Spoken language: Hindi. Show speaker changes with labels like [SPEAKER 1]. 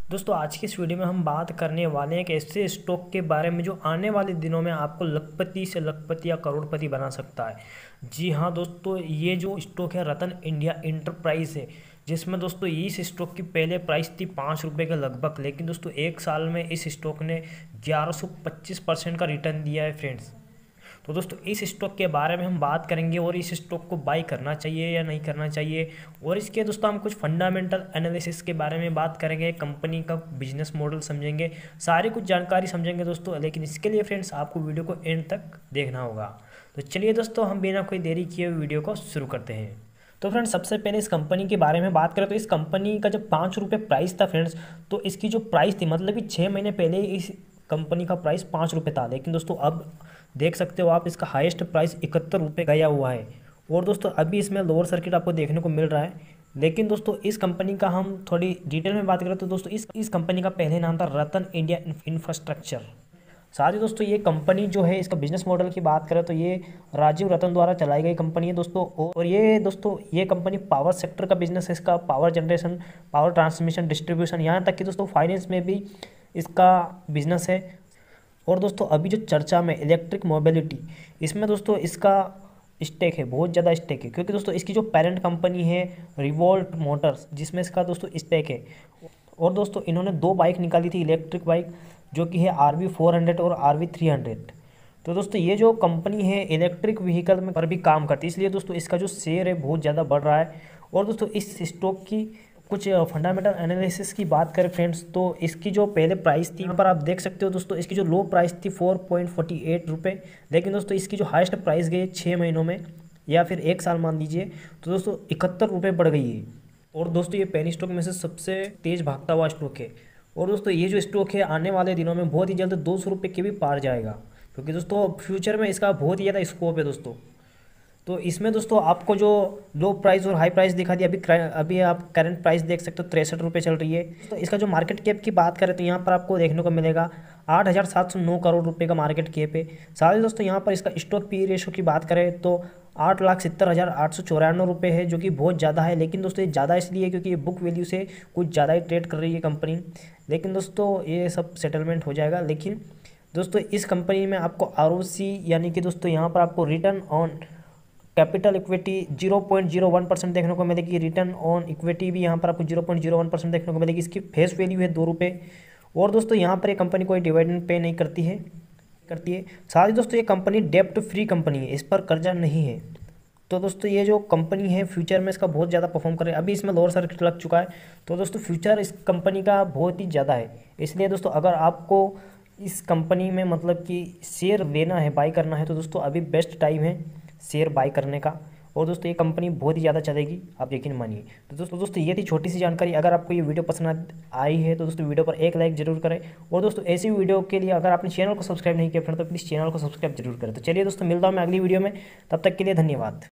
[SPEAKER 1] दोस्तों आज की इस वीडियो में हम बात करने वाले हैं एक ऐसे स्टॉक के बारे में जो आने वाले दिनों में आपको लखपति से लखपति या करोड़पति बना सकता है। जी हाँ दोस्तों, ये जो स्टॉक है रतन इंडिया इंटरप्राइज है, जिसमें दोस्तों इस स्टॉक की पहले प्राइस थी 5 रुपये के लगभग, लेकिन दोस्तों एक साल में इस स्टॉक ने 1125% का रिटर्न दिया है फ्रेंड्स। तो दोस्तों इस स्टॉक के बारे में हम बात करेंगे और इस स्टॉक को बाई करना चाहिए या नहीं करना चाहिए, और इसके दोस्तों हम कुछ फंडामेंटल एनालिसिस के बारे में बात करेंगे, कंपनी का बिजनेस मॉडल समझेंगे, सारी कुछ जानकारी समझेंगे दोस्तों। लेकिन इसके लिए फ्रेंड्स आपको वीडियो को एंड तक देखना होगा। तो चलिए दोस्तों हम बिना कोई देरी किए हुए वीडियो को शुरू करते हैं। तो फ्रेंड्स सबसे पहले इस कंपनी के बारे में बात करें तो इस कंपनी का जब 5 रुपये प्राइस था फ्रेंड्स, तो इसकी जो प्राइस थी मतलब कि 6 महीने पहले इस कंपनी का प्राइस 5 रुपये था, लेकिन दोस्तों अब देख सकते हो आप इसका हाईएस्ट प्राइस 71 रुपये गया हुआ है। और दोस्तों अभी इसमें लोअर सर्किट आपको देखने को मिल रहा है। लेकिन दोस्तों इस कंपनी का हम थोड़ी डिटेल में बात करें तो दोस्तों इस कंपनी का पहले नाम था रतन इंडिया इंफ्रास्ट्रक्चर। साथ ही दोस्तों ये कंपनी जो है, इसका बिजनेस मॉडल की बात करें तो ये राजीव रतन द्वारा चलाई गई कंपनी है दोस्तों। और ये दोस्तों ये कंपनी पावर सेक्टर का बिजनेस है, इसका power generation, power transmission, distribution, यहाँ तक कि दोस्तों फाइनेंस में भी इसका बिजनेस है। और दोस्तों अभी जो चर्चा में इलेक्ट्रिक मोबिलिटी, इसमें दोस्तों इसका स्टेक है, बहुत ज़्यादा स्टेक है, क्योंकि दोस्तों इसकी जो पेरेंट कंपनी है रिवोल्ट मोटर्स, जिसमें इसका दोस्तों स्टेक है। और दोस्तों इन्होंने 2 बाइक निकाली थी इलेक्ट्रिक बाइक, जो कि है RV400 और RV300। तो दोस्तों ये जो कंपनी है इलेक्ट्रिक व्हीकल में पर भी काम करती है, इसलिए दोस्तों इसका जो शेयर है बहुत ज़्यादा बढ़ रहा है। और दोस्तों इस स्टॉक की कुछ फंडामेंटल एनालिसिस की बात करें फ्रेंड्स, तो इसकी जो पहले प्राइस थी यहाँ पर आप देख सकते हो दोस्तों, इसकी जो लो प्राइस थी 4.48 रुपये, लेकिन दोस्तों इसकी जो हाईएस्ट प्राइस गई 6 महीनों में या फिर एक साल मान लीजिए, तो दोस्तों 71 रुपये बढ़ गई है। और दोस्तों ये पेनी स्टॉक में से सबसे तेज़ भागता हुआ स्टॉक है। और दोस्तों ये जो स्टॉक है आने वाले दिनों में बहुत ही जल्द 200 रुपये के भी पार जाएगा, क्योंकि दोस्तों फ्यूचर में इसका बहुत ही ज़्यादा स्कोप है दोस्तों। तो इसमें दोस्तों आपको जो लो प्राइस और हाई प्राइस दिखा दी, अभी आप करंट प्राइस देख सकते हो 63 रुपये चल रही है। तो इसका जो मार्केट कैप की बात करें तो यहाँ पर आपको देखने को मिलेगा 8,709 करोड़ रुपए का मार्केट कैप है। साथ ही दोस्तों यहाँ पर इसका स्टॉक पी रेशो की बात करें तो 8,70,894 रुपये है, जो कि बहुत ज़्यादा है। लेकिन दोस्तों ये ज़्यादा इसलिए है क्योंकि ये बुक वैल्यू से कुछ ज़्यादा ही ट्रेड कर रही है कंपनी। लेकिन दोस्तों ये सब सेटलमेंट हो जाएगा। लेकिन दोस्तों इस कंपनी में आपको ROC यानी कि दोस्तों यहाँ पर आपको रिटर्न ऑन कैपिटल इक्विटी 0.01% देखने को मिलेगी, रिटर्न ऑन इक्विटी भी यहाँ पर आपको 0.01% देखने को मिलेगी। इसकी फेस वैल्यू है 2 रुपये। और दोस्तों यहाँ पर ये कंपनी कोई डिविडेंड पे नहीं करती है। साथ ही दोस्तों ये कंपनी डेप्ट फ्री कंपनी है, इस पर कर्जा नहीं है। तो दोस्तों ये जो कंपनी है फ्यूचर में इसका बहुत ज़्यादा परफॉर्म करे। अभी इसमें लोअर सर्किट लग चुका है, तो दोस्तों फ्यूचर इस कंपनी का बहुत ही ज़्यादा है। इसलिए दोस्तों अगर आपको इस कंपनी में मतलब कि शेयर लेना है, बाई करना है, तो दोस्तों अभी बेस्ट टाइम है शेयर बाई करने का। और दोस्तों ये कंपनी बहुत ही ज़्यादा चलेगी, आप यकीन मानिए। तो दोस्तों ये थी छोटी सी जानकारी। अगर आपको ये वीडियो पसंद आई है तो दोस्तों वीडियो पर एक लाइक जरूर करें। और दोस्तों ऐसी वीडियो के लिए अगर आपने चैनल को सब्सक्राइब नहीं किया फिर तो प्लीज़ चैनल को सब्सक्राइब जरूर करें। तो चलिए दोस्तों मिलता हूँ मैं अगली वीडियो में, तब तक के लिए धन्यवाद।